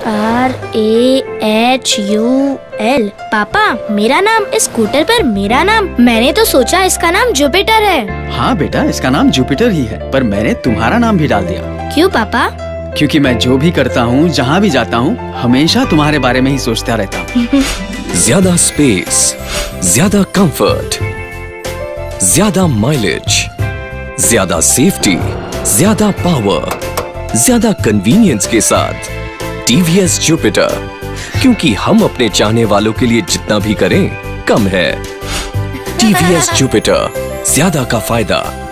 RAHUL। पापा, मेरा नाम इस स्कूटर पर मेरा नाम, मैंने तो सोचा इसका नाम जुपिटर है। हाँ बेटा, इसका नाम जुपिटर ही है, पर मैंने तुम्हारा नाम भी डाल दिया। क्यों पापा? क्योंकि मैं जो भी करता हूँ, जहाँ भी जाता हूँ, हमेशा तुम्हारे बारे में ही सोचता रहता हूँ। ज्यादा स्पेस, ज्यादा कंफर्ट, ज्यादा माइलेज, ज्यादा सेफ्टी, ज्यादा पावर, ज्यादा कन्वीनियंस के साथ TVS जुपिटर, क्योंकि हम अपने चाहने वालों के लिए जितना भी करें कम है। TVS जुपिटर, ज्यादा का फायदा,